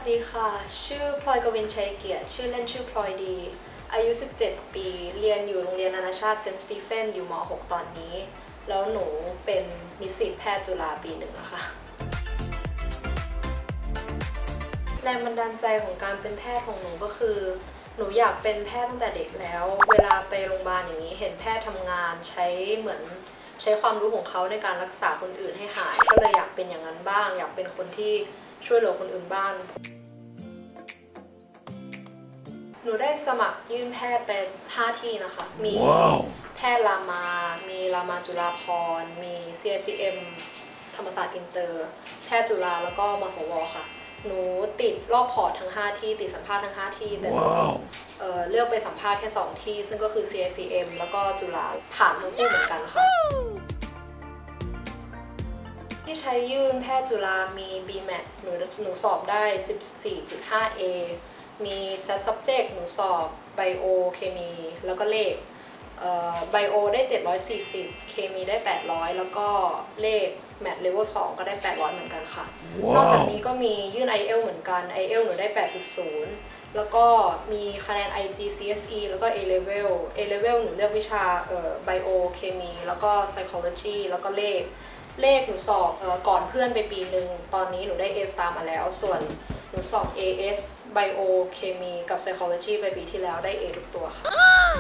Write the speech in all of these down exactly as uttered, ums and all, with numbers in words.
ดีค่ะชื่อพลอยกวินชัยเกียรติชื่อเล่นชื่อพลอยดีอายุสิบเจ็ดปีเรียนอยู่โรงเรียนนานาชาติเซนต์สตีเฟนอยู่ม หก ตอนนี้แล้วหนูเป็นนิสิตแพทย์จุฬาปีหนึ่งนะคะแรงบันดาลใจของการเป็นแพทย์ของหนูก็คือหนูอยากเป็นแพทย์ตั้งแต่เด็กแล้วเวลาไปโรงพยาบาลอย่างนี้เห็นแพทย์ทำงานใช้เหมือนใช้ความรู้ของเขาในการรักษาคนอื่นให้หายก็เลยอยากเป็นอย่างนั้นบ้างอยากเป็นคนที่ช่วยเหลือคนอื่นบ้างหนูได้สมัครยื่นแพทย์เป็นห้าที่นะคะมี wow. แพทย์รามา มีรามาจุฬาภรณ์ มี ซี ไอ ซี เอ็ม ธรรมศาสตร์อินเตอร์ แพทย์จุฬาแล้วก็มสวค่ะหนูติดรอบพอร์ตทั้งห้าที่ติดสัมภาษณ์ทั้งห้าที่แต่ wow. เ, เลือกไปสัมภาษณ์แค่สองที่ซึ่งก็คือ ซี ไอ ซี เอ็ม แล้วก็จุฬาผ่านทั้งคู่เหมือนกันค่ะที่ใช้ยื่นแพทย์จุฬามี บี แมท หนูหนูสอบได้ สิบสี่จุดห้า เอ มี เซต Subject หนูสอบไบโอเคมีแล้วก็เลขไบโอได้เจ็ดร้อยสี่สิบเคมีได้แปดร้อยแล้วก็เลขแมทเลเวลสองก็ได้แปดร้อยเหมือนกันค่ะ wow. นอกจากนี้ก็มียื่น ไอ เอล เหมือนกัน ไอ เอล หนูได้ แปดจุดศูนย์ แล้วก็มีคะแนน ไอ จี ซี เอส อี แล้วก็ A Level A Level หนูเลือกวิชาเอ่อไบโอเคมีแล้วก็ Psychology แล้วก็เลขเลขหนูสอบเอ่อก่อนเพื่อนไปปีหนึ่งตอนนี้หนูได้ A Star มาแล้วส่วนหนูสอบ เอ เอส Bio เคมีกับ Psychology ไปปีที่แล้วได้ A ทุกตัวค่ะ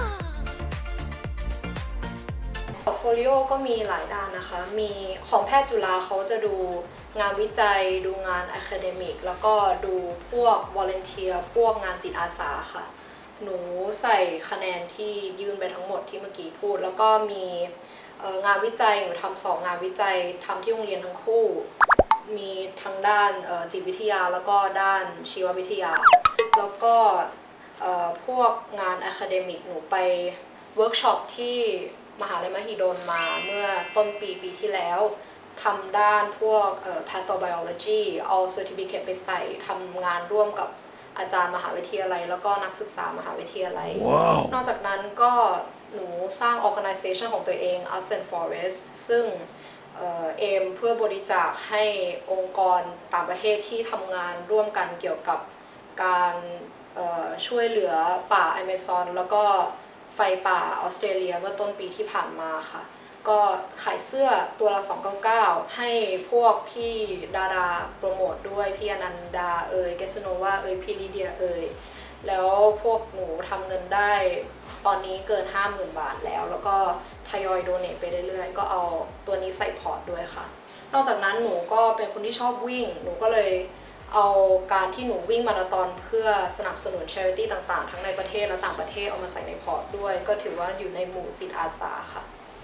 พอร์ตโฟลิโอก็มีหลายด้านนะคะมีของแพทย์จุฬาเขาจะดูงานวิจัยดูงาน Academic แล้วก็ดูพวก Volunteer พวกงานจิตอาสาค่ะหนูใส่คะแนนที่ยื่นไปทั้งหมดที่เมื่อกี้พูดแล้วก็มีงานวิจัยหนูทำสองงานวิจัยทำที่โรงเรียนทั้งคู่มีทั้งด้านจิตวิทยาแล้วก็ด้านชีววิทยาแล้วก็พวกงาน Academic หนูไปเวิร์กช็อปที่มหาลัยมหิดลมาเมื่อต้นปีปีที่แล้วทำด้านพวก pathobiology เอา certificate ไปใส่ทำงานร่วมกับอาจารย์มหาวิทยาลัยแล้วก็นักศึกษามหาวิทยาลัย wow. นอกจากนั้นก็หนูสร้าง organization ของตัวเอง Arts and Forest ซึ่งเอมเพื่อบริจาคให้องค์กรต่างประเทศที่ทำงานร่วมกันเกี่ยวกับการช่วยเหลือป่าอเมซอนแล้วก็ไฟป่าออสเตรเลียเมื่อต้นปีที่ผ่านมาค่ะก็ขายเสื้อตัวละสองร้อยเก้าสิบเก้าให้พวกพี่ดาราโปรโมทด้วยพี่อนันดาเอ่ยเกสโนวาเอ่ยพี่ลิเดียเอ่ยแล้วพวกหนูทำเงินได้ตอนนี้เกิน ห้าหมื่น บาทแล้วแล้วก็ทยอยโดเนทไปเรื่อยๆก็เอาตัวนี้ใส่พอร์ตด้วยค่ะนอกจากนั้นหนูก็เป็นคนที่ชอบวิ่งหนูก็เลยเอาการที่หนูวิ่งมาราธอนเพื่อสนับสนุน charity ต่างๆทั้งในประเทศและต่างประเทศเอามาใส่ในพอร์ตด้วยก็ถือว่าอยู่ในหมู่จิตอาสาค่ะ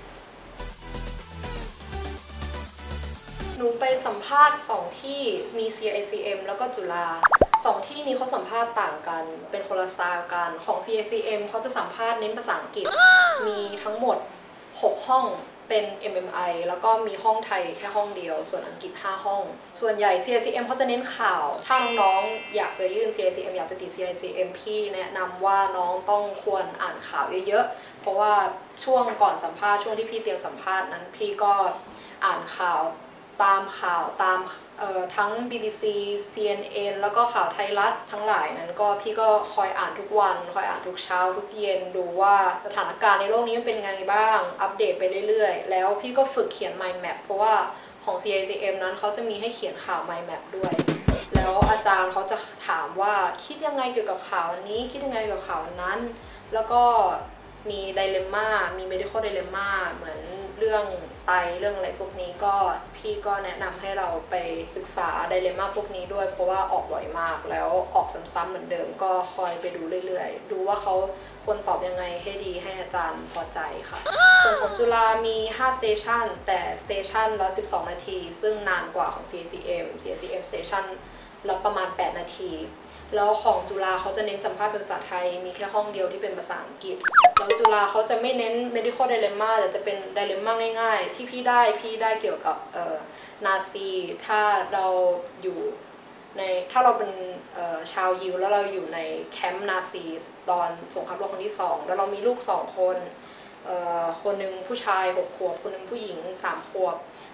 หนูไปสัมภาษณ์สองที่มี ซี ไอ ซี เอ็ม แล้วก็จุฬาสองที่นี้เขาสัมภาษณ์ต่างกันเป็นคนละสไตล์กันของ ซี ไอ ซี เอ็ม เขาจะสัมภาษณ์เน้นภาษาอังกฤษมีทั้งหมดหกห้องเป็น เอ็ม เอ็ม ไอ แล้วก็มีห้องไทยแค่ห้องเดียวส่วนอังกฤษห้าห้องส่วนใหญ่ ซี ไอ ซี เอ็ม เขาจะเน้นข่าวถ้าน้องๆอยากจะยื่น ซี ไอ ซี เอ็ม อยากจะติด ซี ไอ ซี เอ็ม พี่แนะนำว่าน้องต้องควรอ่านข่าวเยอะๆเพราะว่าช่วงก่อนสัมภาษณ์ช่วงที่พี่เตรียมสัมภาษณ์นั้นพี่ก็อ่านข่าวตามข่าวตามทั้ง บี บี ซี ซี เอ็น เอ็น แล้วก็ข่าวไทยรัฐทั้งหลายนั้นก็พี่ก็คอยอ่านทุกวันคอยอ่านทุกเช้าทุกเย็นดูว่าสถานการณ์ในโลกนี้มันเป็นไงบ้างอัปเดตไปเรื่อยๆแล้วพี่ก็ฝึกเขียน mind map เพราะว่าของ ซี ไอ ซี เอ็ม นั้นเขาจะมีให้เขียนข่าว mind map ด้วยแล้วอาจารย์เขาจะถามว่าคิดยังไงเกี่ยวกับข่าวนี้คิดยังไงเกี่ยวกับข่าวนั้นแล้วก็มีไดเลมม่ามี medical dilemma เหมือนเรื่องไตเรื่องอะไรพวกนี้ก็พี่ก็แนะนำให้เราไปศึกษาไดเลมม่าพวกนี้ด้วยเพราะว่าออกบ่อยมากแล้วออกซ้ำๆเหมือนเดิมก็คอยไปดูเรื่อยๆดูว่าเขาควรตอบยังไงให้ดีให้อาจารย์พอใจค่ะส่วนของจุฬามีห้าสเตชันแต่สเตชันละสิบสองนาทีซึ่งนานกว่าของ ซี ไอ ซี เอ็ม ซี ไอ ซี เอ็ม Station ละประมาณแปดนาทีแล้วของจุฬาเขาจะเน้นสัมภาษณ์เป็นภาษาไทยมีแค่ห้องเดียวที่เป็นภาษาอังกฤษแล้วจุฬาเขาจะไม่เน้น medical dilemma แต่จะเป็น dilemma ง่ายๆที่พี่ได้พี่ได้เกี่ยวกับนาซีถ้าเราอยู่ในถ้าเราเป็นชาวยิวแล้วเราอยู่ในแคมป์นาซีตอนสงครามโลกครั้งที่สองแล้วเรามีลูกสองคนคนหนึ่งผู้ชายหกขวบคนหนึ่งผู้หญิงสามขวบ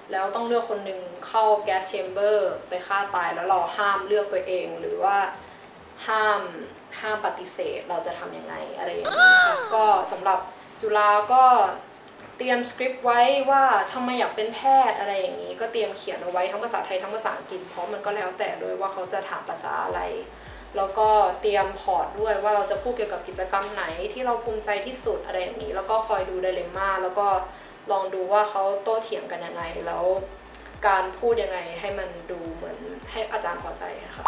แล้วต้องเลือกคนหนึ่งเข้าแก๊สแชมเบอร์ไปฆ่าตายแล้วเราห้ามเลือกตัวเองหรือว่าห้ามห้ามปฏิเสธเราจะทำยังไงอะไรอย่างนี้ค่ะก็สำหรับจุฬาก็เตรียมสคริปต์ไว้ว่าทำไมอยากเป็นแพทย์อะไรอย่างนี้ก็เตรียมเขียนเอาไว้ทั้งภาษาไทยทั้งภาษาอังกฤษเพราะมันก็แล้วแต่ด้วยว่าเขาจะถามภาษาอะไรแล้วก็เตรียมพอร์ตด้วยว่าเราจะพูดเกี่ยวกับกิจกรรมไหนที่เราภูมิใจที่สุดอะไรอย่างนี้แล้วก็คอยดูไดเลมม่าแล้วก็ลองดูว่าเขาโต้เถียงกันยังไงแล้วการพูดยังไงให้มันดูเหมือนให้อาจารย์พอใจค่ะ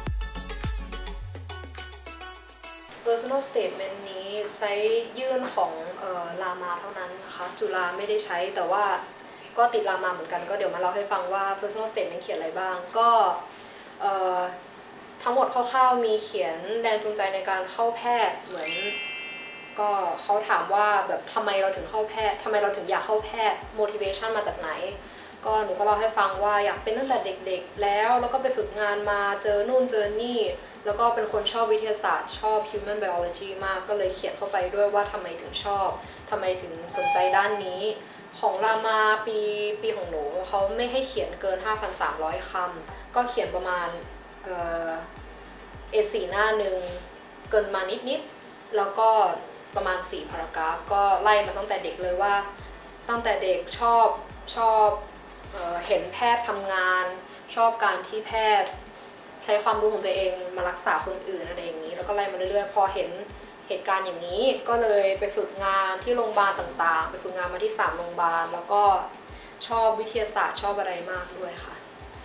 personal statement นี้ใช้ยื่นของเอ่อรามาเท่านั้นนะคะจุฬาไม่ได้ใช้แต่ว่าก็ติดรามาเหมือนกันก็เดี๋ยวมาเล่าให้ฟังว่า personal statement เขียนอะไรบ้างก็เอ่อทั้งหมดคร่าวๆมีเขียนแรงจูงใจในการเข้าแพทย์เหมือนก็เขาถามว่าแบบทำไมเราถึงเข้าแพทย์ทำไมเราถึงอยากเข้าแพทย์ motivation มาจากไหนก็หนูก็เล่าให้ฟังว่าอยากเป็นตั้งแต่เด็กๆแล้วแล้วก็ไปฝึกงานมาเจอนู่นเจอนี่แล้วก็เป็นคนชอบวิทยาศาสตร์ชอบ human biology มากก็เลยเขียนเข้าไปด้วยว่าทำไมถึงชอบทำไมถึงสนใจด้านนี้ของรามาปีปีของหนูเขาไม่ให้เขียนเกิน ห้าพันสามร้อย คำก็เขียนประมาณเอ่อ เอ สี่ หน้าหนึ่งเกินมานิดๆแล้วก็ประมาณสี่พารากราฟก็ไล่มาตั้งแต่เด็กเลยว่าตั้งแต่เด็กชอบชอบเอ่อเห็นแพทย์ทำงานชอบการที่แพทย์ใช้ความรู้ของตัวเองมารักษาคนอื่นอะไรอย่างนี้แล้วก็ไล่มาเรื่อยๆพอเห็นเหตุการณ์อย่างนี้ก็เลยไปฝึกงานที่โรงพยาบาลต่างๆไปฝึกงานมาที่สามโรงพยาบาลแล้วก็ชอบวิทยาศาสตร์ชอบอะไรมากด้วยค่ะ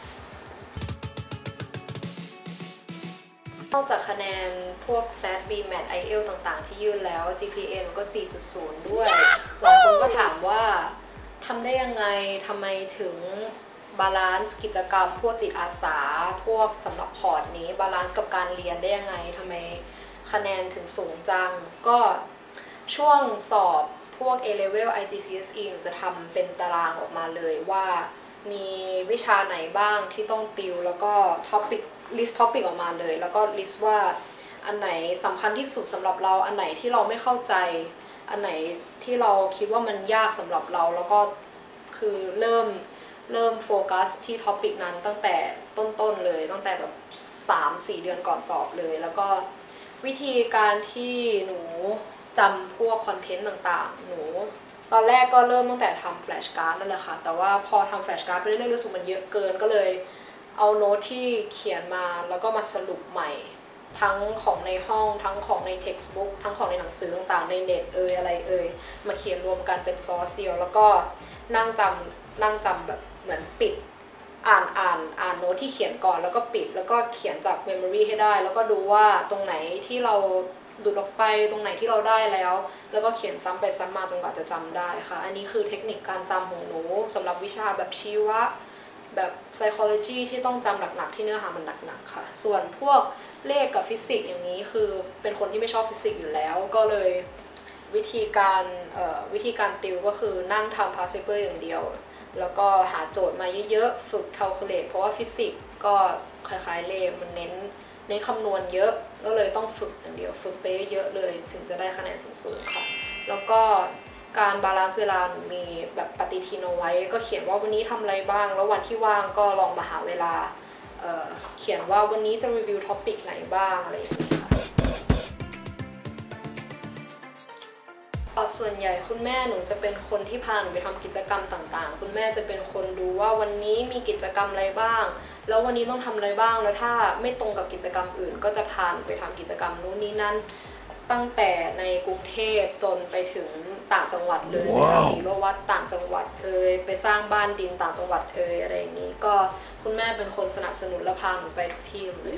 นอกจากคะแนนพวก แซด บี แมท ไอ เอล ต่างๆที่ยื่นแล้ว จี พี เอ ก็ สี่จุดศูนย์ ด้วยหลายคนก็ถามว่าทำได้ยังไงทำไมถึงบาลานซ์กิจกรรมพวกจิตอาสาพวกสำหรับพอร์ตนี้บาลานซ์กับการเรียนได้ยังไงทำไมคะแนนถึงสูงจังก็ช่วงสอบพวก เอ เลเวล ไอ จี ซี เอส อี หนูจะทำเป็นตารางออกมาเลยว่ามีวิชาไหนบ้างที่ต้องติวแล้วก็ท็อปิกลิสต์ท็อปิกออกมาเลยแล้วก็ลิสต์ว่าอันไหนสำคัญที่สุดสำหรับเราอันไหนที่เราไม่เข้าใจอันไหนที่เราคิดว่ามันยากสำหรับเราแล้วก็คือเริ่มเริ่มโฟกัสที่ท็อปิกนั้นตั้งแต่ต้นๆเลยตั้งแต่แบบ สามถึงสี่ เดือนก่อนสอบเลยแล้วก็วิธีการที่หนูจำพวกคอนเทนต์ต่างๆหนูตอนแรกก็เริ่มตั้งแต่ทำแฟลชการ์ดนั่นแหละค่ะแต่ว่าพอทำแฟลชการ์ดไปเรื่อยๆรู้สึกมันเยอะเกินก็เลยเอาโน้ตที่เขียนมาแล้วก็มาสรุปใหม่ทั้งของในห้องทั้งของใน textbook ทั้งของในหนังสือต่างๆในเน็ตเอ่ยอะไรเอ่ยมาเขียนรวมกันเป็นซอสเดียวแล้วก็นั่งจำนั่งจำแบบเหมือนปิดอ่านอ่านอ่านโน้ตที่เขียนก่อนแล้วก็ปิดแล้วก็เขียนจาก memory ให้ได้แล้วก็ดูว่าตรงไหนที่เราหลุดออกไปตรงไหนที่เราได้แล้วแล้วก็เขียนซ้ำไปซ้ำมาจนกว่าจะจำได้ค่ะอันนี้คือเทคนิคการจำของหนูสำหรับวิชาแบบชีวะแบบ psychology ที่ต้องจำหนักๆที่เนื้อหามันหนักๆค่ะส่วนพวกเลขกับฟิสิกส์อย่างนี้คือเป็นคนที่ไม่ชอบฟิสิกส์อยู่แล้วก็เลยวิธีการวิธีการติวก็คือนั่งทำ past paper อย่างเดียวแล้วก็หาโจทย์มาเยอะๆฝึก calculate เพราะว่าฟิสิกส์ก็คล้ายๆเลขมันเน้นเน้นคำนวณเยอะก็เลยต้องฝึกอย่างเดียวฝึกไปเยอะเลยถึงจะได้คะแนนสูงๆค่ะแล้วก็การบาลานซ์เวลามีแบบปฏิทินเอาไว้ก็เขียนว่าวันนี้ทำอะไรบ้างแล้ววันที่ว่างก็ลองมาหาเวลา เ, เขียนว่าวันนี้จะรีวิวท็อปิกไหนบ้างอะไรอย่างนี้ค่ะส่วนใหญ่คุณแม่หนูจะเป็นคนที่พาหนูไปทำกิจกรรมต่างๆคุณแม่จะเป็นคนดูว่าวันนี้มีกิจกรรมอะไรบ้างแล้ววันนี้ต้องทำอะไรบ้างแล้วถ้าไม่ตรงกับกิจกรรมอื่นก็จะพาหนูไปทำกิจกรรมนู้นนี้นั่นตั้งแต่ในกรุงเทพจนไปถึงต่างจังหวัดเลย wow. ไปศรีโลวัฒน์ต่างจังหวัดเอ่ยไปสร้างบ้านดินต่างจังหวัดเอ่ยอะไรอย่างนี้ก็คุณแม่เป็นคนสนับสนุนและพาหนูไปทุกที่เลย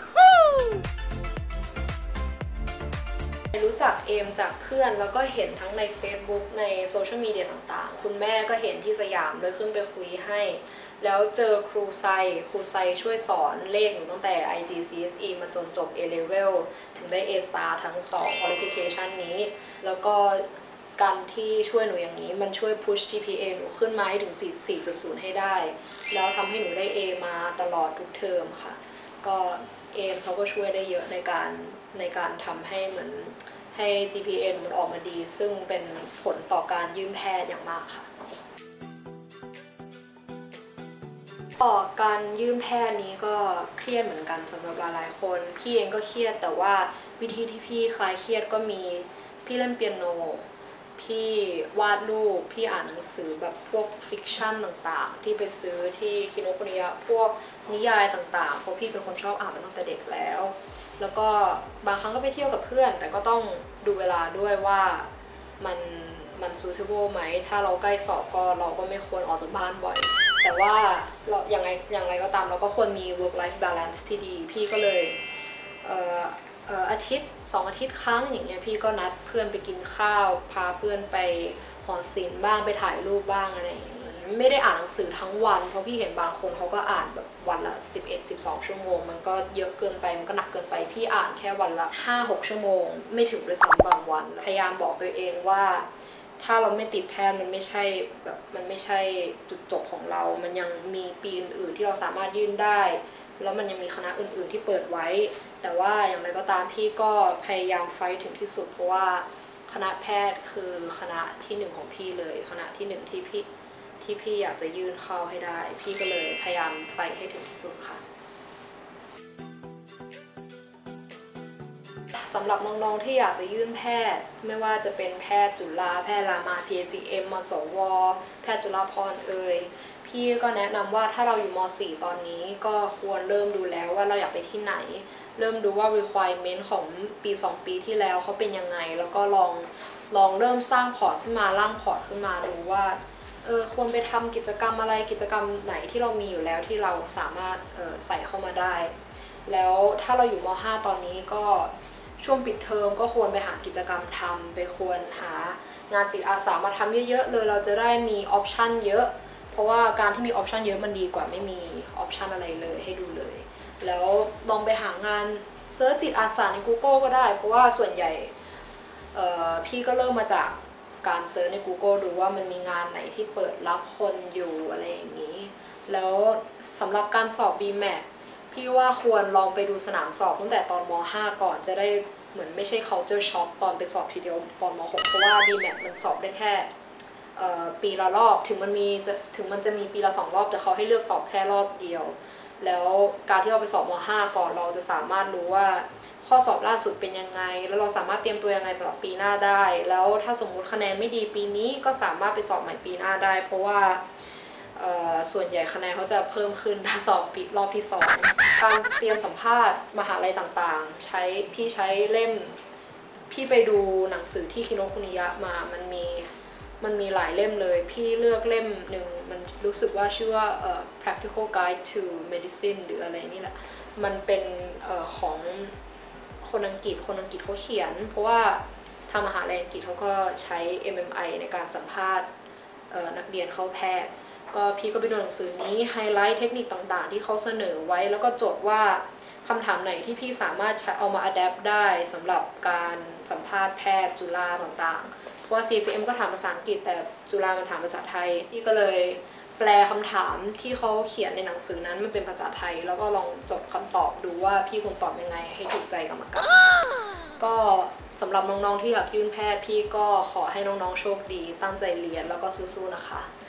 รู้จักเอมจากเพื่อนแล้วก็เห็นทั้งใน Facebook ในโซเชียลมีเดียต่างๆคุณแม่ก็เห็นที่สยามเลยขึ้นไปคุยให้แล้วเจอครูไซครูไซช่วยสอนเลขหนูตั้งแต่ ไอ จี ซี เอส อี มาจนจบ เอ เลเวล ถึงได้ เอ สตาร์ ทั้งสอง qualification นี้แล้วก็การที่ช่วยหนูอย่างนี้มันช่วย push จี พี เอ หนูขึ้นมาให้ถึง สี่จุดศูนย์ ให้ได้แล้วทำให้หนูได้ A มาตลอดทุกเทอมค่ะก็เอมเขาก็ช่วยได้เยอะในการในการทำให้เหมือนให้ จี พี เอ มันออกมาดีซึ่งเป็นผลต่อการยื่นแพทย์อย่างมากค่ะก็การยื่นแพทย์นี้ก็เครียดเหมือนกันสำหรับหลายๆคนพี่เองก็เครียดแต่ว่าวิธีที่พี่คลายเครียดก็มีพี่เล่นเปียโนพี่วาดรูปพี่อ่านหนังสือแบบพวกฟิกชันต่างๆที่ไปซื้อที่คิโนคุนิยะพวกนิยายต่างๆเพราะพี่เป็นคนชอบอ่านมาตั้งแต่เด็กแล้วแล้วก็บางครั้งก็ไปเที่ยวกับเพื่อนแต่ก็ต้องดูเวลาด้วยว่ามันมัน suitable ไหมถ้าเราใกล้สอบก็เราก็ไม่ควรออกจากบ้านบ่อยแต่ว่าเราอย่างไรอย่างไรก็ตามเราก็ควรมี work life balance ที่ดีพี่ก็เลยเอ่ออาทิตย์สองอาทิตย์ครั้งอย่างเงี้ยพี่ก็นัดเพื่อนไปกินข้าวพาเพื่อนไปหอศิลป์บ้างไปถ่ายรูปบ้างอะไรอย่างเงี้ยไม่ได้อ่านหนังสือทั้งวันเพราะพี่เห็นบางคนเขาก็อ่านแบบวันละสิบเอ็ด สิบสองชั่วโมงมันก็เยอะเกินไปมันก็หนักเกินไปพี่อ่านแค่วันละ ห้าหก ชั่วโมงไม่ถึงด้วยซ้ำบางวันพยายามบอกตัวเองว่าถ้าเราไม่ติดแพทย์มันไม่ใช่แบบมันไม่ใช่จุดจบของเรามันยังมีปีอื่นๆที่เราสามารถยื่นได้แล้วมันยังมีคณะอื่นๆที่เปิดไว้แต่ว่าอย่างไรก็ตามพี่ก็พยายามไฟท์ถึงที่สุดเพราะว่าคณะแพทย์คือคณะที่หนึ่งของพี่เลยคณะที่หนึ่งที่พี่ที่พี่อยากจะยื่นเข้าให้ได้พี่ก็เลยพยายามไฟท์ให้ถึงที่สุดค่ะสำหรับน้องๆที่อยากจะยื่นแพทย์ไม่ว่าจะเป็นแพทย์จุฬาแพทย์รามา ที เอ ซี เอ็ม มสวแพทย์จุฬาภรณ์เอ่ยพี่ก็แนะนำว่าถ้าเราอยู่ม สี่ ตอนนี้ก็ควรเริ่มดูแล้วว่าเราอยากไปที่ไหนเริ่มดูว่า requirement ของปีสองปีที่แล้วเขาเป็นยังไงแล้วก็ลองลองเริ่มสร้างพอร์ตขึ้นมาร่างพอร์ตขึ้นมาดูว่าเออควรไปทำกิจกรรมอะไรกิจกรรมไหนที่เรามีอยู่แล้วที่เราสามารถเออใส่เข้ามาได้แล้วถ้าเราอยู่ม ห้า ตอนนี้ก็ช่วงปิดเทอมก็ควรไปหากิจกรรมทำไปควรหางานจิตอาสามาทำเยอะๆเลยเราจะได้มีออปชันเยอะเพราะว่าการที่มีออปชันเยอะมันดีกว่าไม่มีออปชันอะไรเลยให้ดูเลยแล้วลองไปหางานเซิร์ชจิตอาสาใน Google ก็ได้เพราะว่าส่วนใหญ่พี่ก็เริ่มมาจากการเซิร์ชใน Google ดูว่ามันมีงานไหนที่เปิดรับคนอยู่อะไรอย่างนี้แล้วสำหรับการสอบ บี แมท พี่ว่าควรลองไปดูสนามสอบตั้งแต่ตอนม ห้า ก่อนจะได้เหมือนไม่ใช่ culture shock ตอนไปสอบทีเดียวตอนม หก เพราะว่า บี แมท มันสอบได้แค่ปีละรอบถึงมันมีจะถึงมันจะมีปีละสองรอบแต่เขาให้เลือกสอบแค่รอบเดียวแล้วการที่เราไปสอบม ห้า ก่อนเราจะสามารถรู้ว่าข้อสอบล่าสุดเป็นยังไงแล้วเราสามารถเตรียมตัวยังไงสำหรับปีหน้าได้แล้วถ้าสมมุติคะแนนไม่ดีปีนี้ก็สามารถไปสอบใหม่ปีหน้าได้เพราะว่าส่วนใหญ่คะแนนเขาจะเพิ่มขึ้นถ้าสอบปีรอบที่สองการเตรียมสัมภาษณ์มหาลัยต่างๆใช้พี่ใช้เล่มพี่ไปดูหนังสือที่คิโนคุนิยะมามันมีมันมีหลายเล่มเลยพี่เลือกเล่มหนึ่งมันรู้สึกว่าชื่อว่า uh, practical guide to medicine หรืออะไรนี่แหละมันเป็น uh, ของคนอังกฤษคนอังกฤษเขาเขียนเพราะว่าทางมหาลัยอังกฤษเขาก็ใช้ เอ็ม เอ็ม ไอ ในการสัมภาษณ์ uh, นักเรียนเข้าแพทย์ก็พี่ก็ไปดูหนังสือนี้ไฮไลท์เทคนิคต่างๆที่เขาเสนอไว้แล้วก็จดว่าคำถามไหนที่พี่สามารถเอามา adapt ได้สำหรับการสัมภาษณ์แพทย์จุฬาต่างๆเพราะว่า ซี ซี เอ็ม ก็ถามภาษาอังกฤษแต่จุฬามันถามภาษาไทยพี่ก็เลยแปลคำถามที่เขาเขียนในหนังสือนั้นมันเป็นภาษาไทยแล้วก็ลองจดคำตอบดูว่าพี่ควรตอบยังไงให้ถูกใจกรรมการก็สำหรับน้องๆที่อยากยื่นแพทย์พี่ก็ขอให้น้องๆโชคดีตั้งใจเรียนแล้วก็สู้ๆนะคะ